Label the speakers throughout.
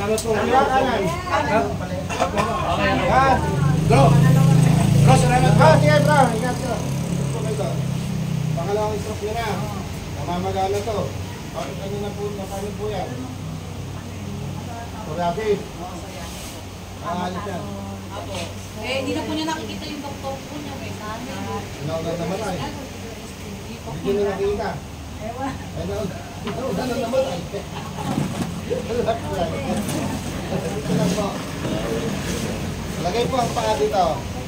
Speaker 1: Kanan. Bro. Bro, salamat bro. Sige bro, ingat ka. Pangalawang stroke nyo na. Namamagana to. Bakit kanina po, napalit po yan? Psoriasis. Alis yan.
Speaker 2: Hindi na po niya nakikita yung doktor po niya.
Speaker 1: Naulan naman ay. Hindi nyo nakikita. Naulan naman ay. Lagay po ang paa dito.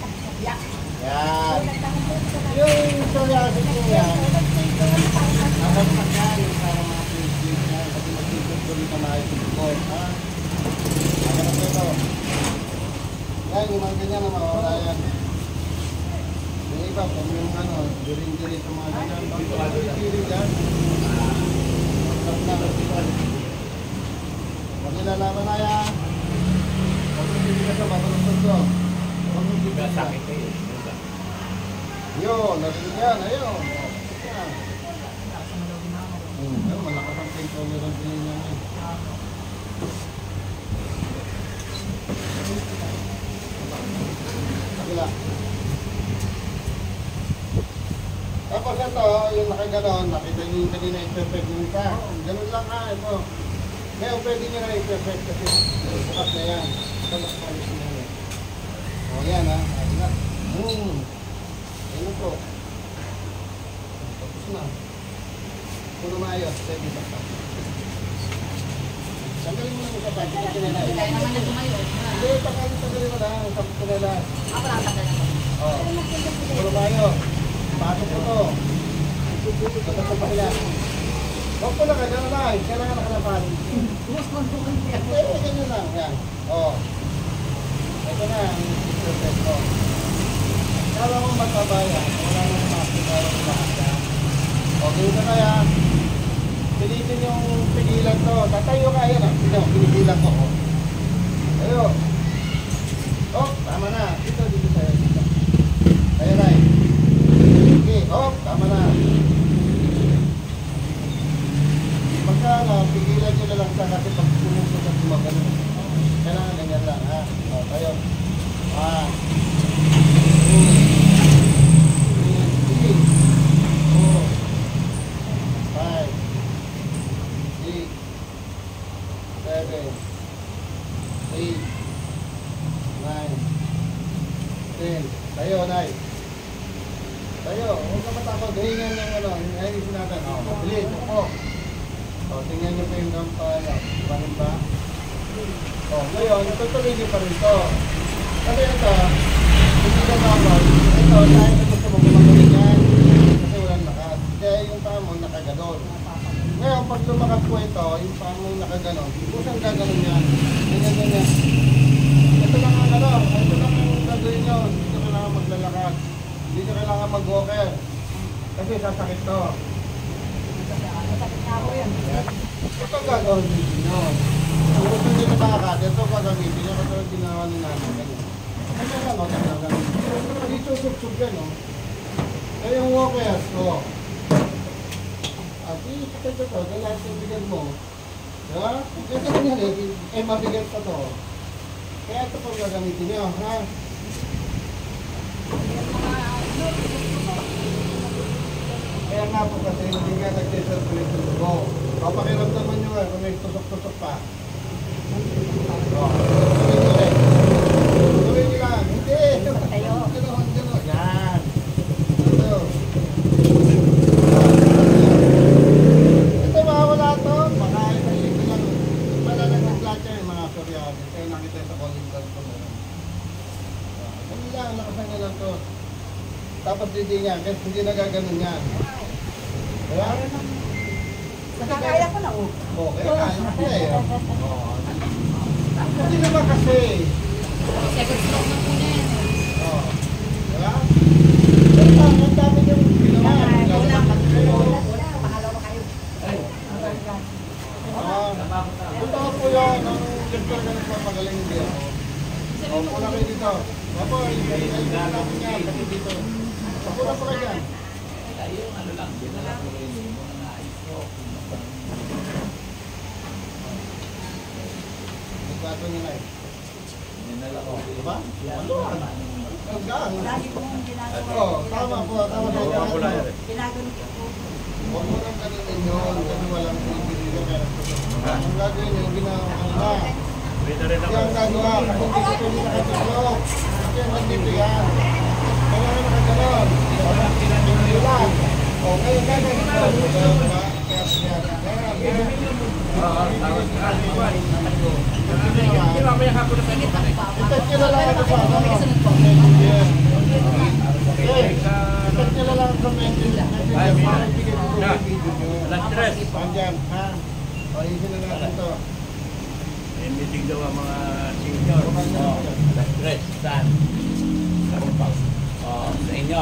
Speaker 1: Yan. Yung psoriasis po yan. Nakapag yan. Para mga pagkakit yan. Kasi magkikit ko dito na ito. Nakapag po ito. Yan, yung mga ganyan na mawala yan. Yung iba, kung yung ano, diring-diring sa mga ganyan. Diring-diring yan. Pag nilalaban na yan, pag hindi ka sa matulog ko. Pag hindi ka sakit kayo. Yun, narinig yan, ayun. Yan. Malakas ang pain tolerance niya yan. Tapos ito, yung nakaganon, nakita nyo yung kanina i-perfect yung isa. Ganun lang ha, ito. Ngayon pwede nyo na i-perfect kasi bukas na yan. Ito nakapalis na yan. O yan ha, ayun. Ayun po. Tapos na. Puno maayos, pwede basta. Tanggalin mo lang yung sapat, ito kinalain.
Speaker 2: Kaya naman na tumayo.
Speaker 1: Hindi, tanggalin mo lang, sapat kinalain.
Speaker 2: Ako lang tanggalin mo.
Speaker 1: Oo. Puno maayos. Pasok ko to. Dapat sa pahila. Huwag ko lang, gano'n lang. Kailangan nakalapan. Pero ganyan lang. Yan. Oo. Ito na ang perfect ko. Kala mo magpabayan. Wala nang makikita ng lahat yan. Okay ito kaya. Pilitin yung pigilan to. Tatayo ka yan. Pinigilan ko. Tayo. Oh, tama na. Dito tayo. Tayo na eh. Okay, oh, tama na. Pagka pigilan nyo na lang siya kasi pag sumusok at gumagano. Kailangan ganyan lang, ha? O, tayo. 10. Tayo, Nay. Tayo, huwag ka matakot. Hingan yung ano, hingan natin. O, mabilis, upo. O, tingnan nyo pa yung gampala. Paano ba? O, ngayon, tutuloy nyo pa rin ito. Kasi ito, hindi ka tawag. Ito, dahil na gusto mo gumagaling yan. Kasi walang lakas. Kaya yung paa mo nakaganon. Ngayon, pag lumakas po ito, yung paa mo nakaganon, kusang gaganon yan. Ganyan. Ito lang ang ano, ito lang ang gagawin nyo. Hindi ka kailangan maglalakad. Hindi ka kailangan mag-walker. Kasi sasakit to.
Speaker 2: Masakit na ako yan.
Speaker 1: Ito gagawin nyo. Kung gusto nyo na makakad, ito gagamitin nyo. Kasi ginawa nyo namin ganyan. Ano lang o, gagawin. Dito suksog yan o. Kaya yung walkers ko. At ito, dahil yung bigan mo. Diba? Ito ganyan eh, mabigat pa to. Kaya ito po gagamitin nyo, ha? Kaya nga po kasi hindi nga nag-circulate yung dugo. Papakiramdaman nyo nga kung may tusok-tusok pa. Tuloy nyo lang. Hindi! Gano'n. Yan. Ito. Ito mawala ito. Makain na ito lang. Malalag ng platya yung mga psoriasis. Kaya nakita sa calling card ko. Hindi lang. Nakasan nyo lang ito. Tapos hindi niya. Kasi hindi nagaganon yan. Kaya?
Speaker 2: Nakakaya ko na oh.
Speaker 1: Oo, kaya kaya mo eh. Hindi naman kasi.
Speaker 2: Second stroke na po niya yan.
Speaker 1: Oo. Diba? Pero ang dami yung ginawa.
Speaker 2: Wala. Pangalawa kayo.
Speaker 1: Totoo po yun. Ang doktor na nagpapagaling hindi ako. Opo na kayo dito. Opo, i-guide namin niya. Kasi dito. Opo na po kayo dyan.
Speaker 3: Yung ano lang, dinala ko rin yung mga na-stroke.
Speaker 1: gagawin niya na eh.
Speaker 3: Ninala ko.
Speaker 1: Diba? Maluwag. Hanggang.
Speaker 2: Lagi po mong ginagawa.
Speaker 1: Oo, tama po. Tama po.
Speaker 2: Ginagawa ko po.
Speaker 1: Huwag mo nang ganun yun. Kasi walang pinipili ka. Ang gagawin yung ginawa na. Kaya ang gagawa. Kung hindi ko hindi nakatulog. Kasi ang nandito yan. Kaya nga nakaganon. Hindi lang. O, ngayon gagawin ko. Kaya siya. Itat nyo na lang ako sa ano. Itat nyo na lang sa message. Pandyan, ha? O, isin na natin to.
Speaker 3: May meeting daw ang mga senior. Alas 3. Saan? Sa inyo.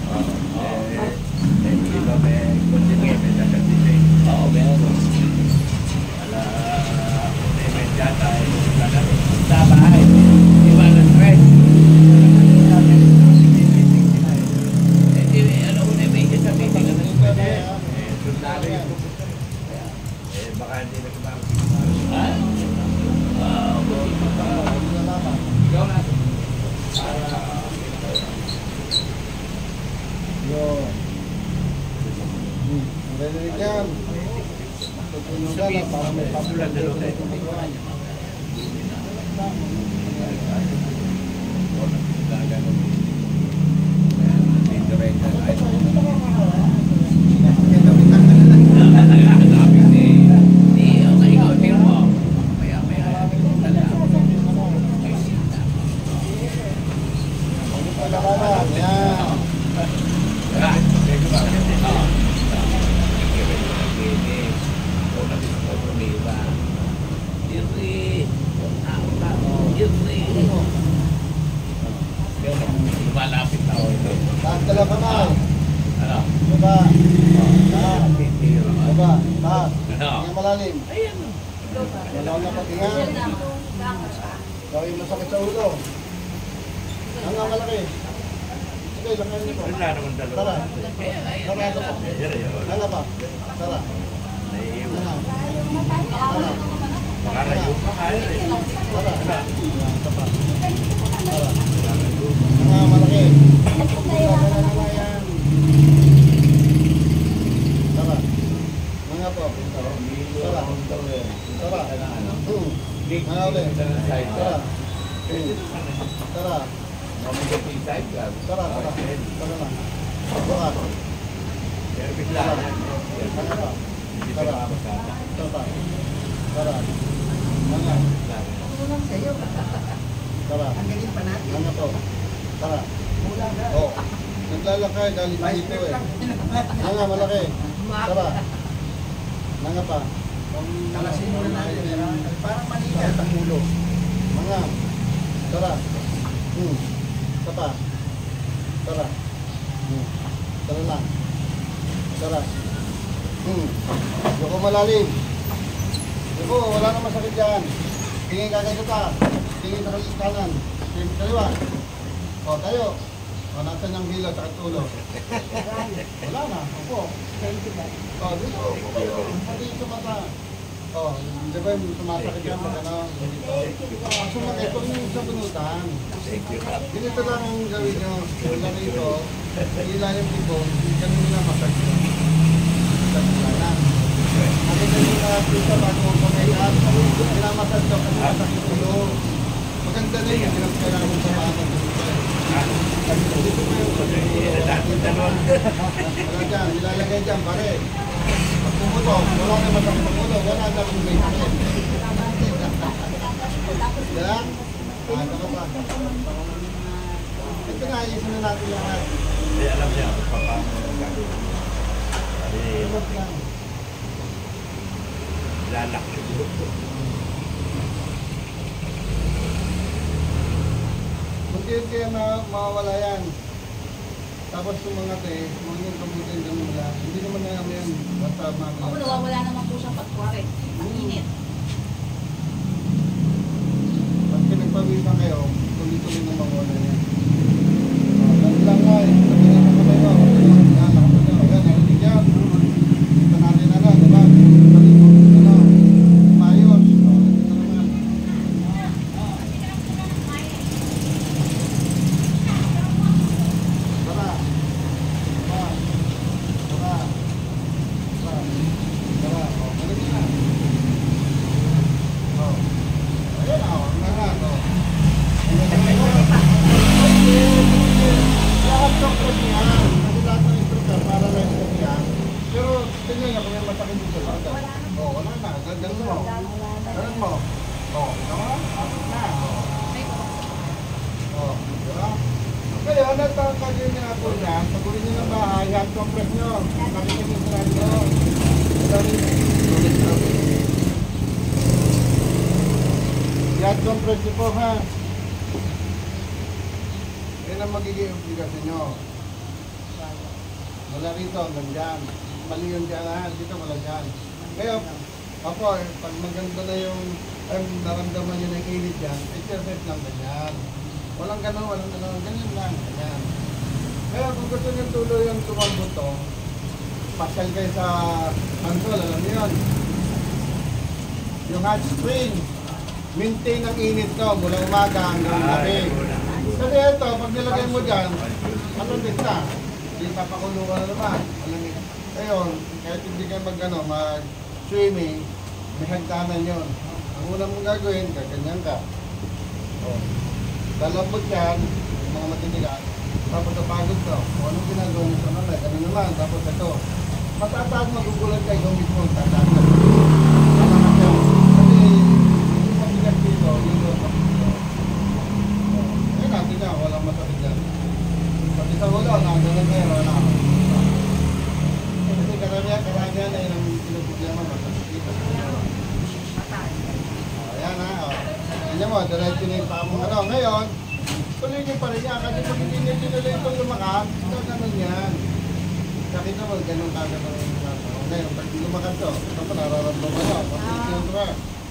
Speaker 3: Hindi ba may continue? May sasabihin. Oo, meron. May data. Sa bahay. Iba alas 3. Ano una may sa meeting? Sundalo yung baka hindi na kumakasin. Ha? Ikaw na.
Speaker 1: Yun. Narinig yan. Tutulungan na para may papulat na
Speaker 3: Malapit na ako ito.
Speaker 1: taas ka lang kamay.
Speaker 3: Ano?
Speaker 1: Baba. Taas. Baba. Taas.
Speaker 3: Ano?
Speaker 1: Tingnan malalim.
Speaker 3: Ayan.
Speaker 1: Malaw na patingan. Gawin masakit sa ulo. Ang nga malaki. Sige, langan niyo po.
Speaker 3: Wala naman dalawa.
Speaker 1: Tara.
Speaker 3: Ayan, ayan.
Speaker 1: Tara, ito po. Ano pa? Tara.
Speaker 3: Naiiwan.
Speaker 1: Tara.
Speaker 3: Baka rayo pa kayo eh.
Speaker 1: Tara. Ito pa. Tara. Ang nga malaki. Tara na yan. Tara. Mga po. Tara. Tara. Mga ulit. Tara. Tara.
Speaker 3: Mamigating side ka.
Speaker 1: Tara. Tara. Tara na. Tara.
Speaker 3: Pero bigla na.
Speaker 1: Mga pa.
Speaker 3: Hindi pa makakasama.
Speaker 1: Tara. Tara. Mga. Tara. Mga po. Tara. Oh. Naglalakay dahil dito eh. Mga malaki. Tara. Mga pa. Kalasin mo na natin. Parang maniga. Ang ulo. Mga. Tara. Tapa. Tara. Tara na. Tara. Yoko malalim. Yoko, wala na masakit yan. Tingin ka kayo ka. Tingin sa kanan. Tingin kaliwa. O, tayo. O, nasan yung hilo at ulo? Wala na. Opo. O, dito. Pati yung sumata. O, di ba yung sumasakit yan pag ano? Ang sumakit, huwag nyo sa bunutan. Ganito lang ang gawin nyo. Wala rito. Ilalim dito. Ganun nila masakit. Kasalanan. Ang ito yung nakapita bago pag-ayat. Pinamasad daw kasi masakit ulo. Maganda na yung pinagkailangan mo sa mga dito mo yung wala dyan, nilalagay dyan pare. Pag pumutok, wala na masakit ang ulo, wala na kung may sakit. Diyan? Ano ka pa? Ito na, ayusin na natin lahat.
Speaker 3: Hindi alam niya kung paano gagawin. Lalak siguro.
Speaker 1: Unti-unti kaya mawawala yan. Tapos sumangat eh, huwag yung kabutin ng mula. Hindi naman na yan, basta mga...
Speaker 2: Ako nawawala naman po siya pagkuwari. Ang init.
Speaker 1: Pag pinagpawisan kayo, tuloy-tuloy na mawala yan. Ganun lang nga eh, sabi na naman kayo. Yan, nakapunta na yan, narinig yan. Dito natin diba? Mayos. Dito naman. press nyo. Nakikinig sa radyo. Yan compress nyo po ha. Yan ang magiging obligasyon nyo. Wala rito, hanggang dyan. Mali yung dyan ha, dito wala dyan. Ngayon, ako, pag maganda na yung naramdaman nyo na yung init dyan, exercise lang ganyan. Walang gano'n, ganyan lang, ganyan. Kaya kung gusto nyo tuloy yung tumambot to, pasyal kayo sa console, alam niyo yun. Yung hot spring, maintain ang init to mula umaga hanggang gabi. Kasi ito, pag nilagay mo dyan, ano din na? Hindi papakulo ka na naman. Ngayon, kahit hindi kayo mag-swimming, may hagdanan yun. Ang una mong gagawin, gaganyan ka. O, dalambot yan, yung mga matitigas. Tapos napagod ka. O anong ginagawa nyo sa nanay? Ganun naman. Tapos ito. Matataas magugulat ka. Ikaw mismo ang tataas ka. Tama ka. Kasi yung mabigat dito, yung mabigat. Ayun natin niya. Walang masakit dyan. Pati sa ulo, nagdalang kayo. Wala. Kasi karamihan na yun ang pinag-problema. Masakit dito. Ayan ha. Ayan mo, diretso na yung pamong ano. Ngayon, tuloy niyo pa rin yan. Kasi pag hindi niyo tinuloy itong lumakas, ito ganun yan. Nakita mo, ganun kagad ang ginagawa. Ngayon, pag lumakas to, ito pa nararamdaman mo. Pag ito ka.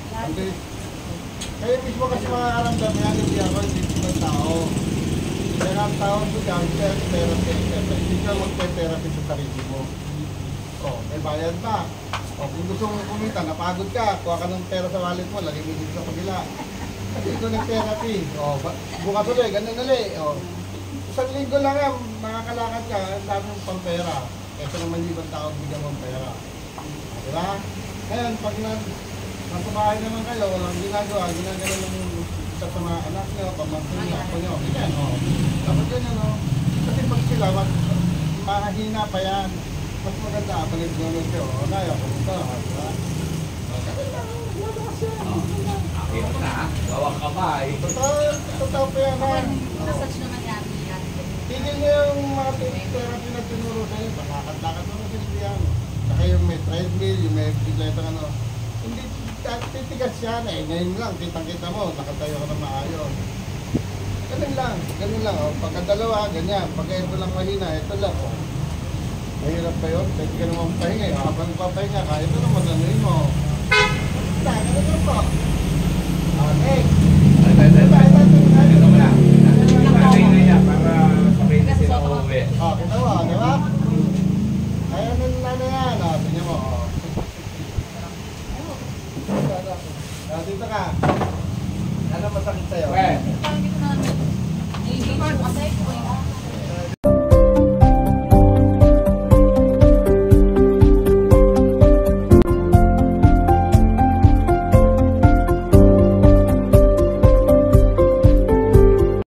Speaker 1: Kaya mismo kasi makakaramdam yan, hindi ako, hindi ibang tao. Kaya ang tao ko dyan, therapy. Hindi ka mag-therapy sa sarili mo. O, may bayad pa. O, kung gusto mong kumita, napagod ka, kuha ka ng pera sa wallet mo, lagay mo dito sa pagila. Kasi ito nag-therapy. O, bukas ulit, ganun ulit. O, isang linggo lang yan, makakalakad ka, ang dami mong pampera. Ito naman yung ibang tao bigyan mong pera. Diba? Ngayon, pag nasa bahay naman kayo, walang ginagawa lang isa sa mga anak nyo, pamangkin nyo, ako nyo, ganyan, o. Dapat ganyan, o. Kasi pag sila, mahina pa yan. Mas maganda, palit-gulog kayo. O, kaya, pumunta, diba?
Speaker 3: Kita na, gawang kamay.
Speaker 1: Totoo pa yan, ha?
Speaker 2: Massage naman yan.
Speaker 1: Tigil niyo yung mga therapy na tinuro sa'yo. Lakad-lakad naman hindi yan. Saka yung may treadmill, yung may bicicleta ano. Hindi, titigas yan eh. Ngayon lang, kitang-kita mo, nakatayo ka na maayos. Ganun lang. Oh. Pagkadalawa, ganyan. Pagka ito lang mahina, ito lang. Oh. Mahirap pa yun. Pwede ka naman pahinga. Habang papahinga ka, ito naman anuin mo. Ganun po. Okay.
Speaker 3: Ito mo na. Patay na yan para sabay na sila uuwi.
Speaker 1: O, kita mo, di ba? Kaya na yan. O, tingnan mo. Dito ka. Ano masakit sa'yo?
Speaker 3: Well,
Speaker 2: Parang dito na. Hindi ko kasi.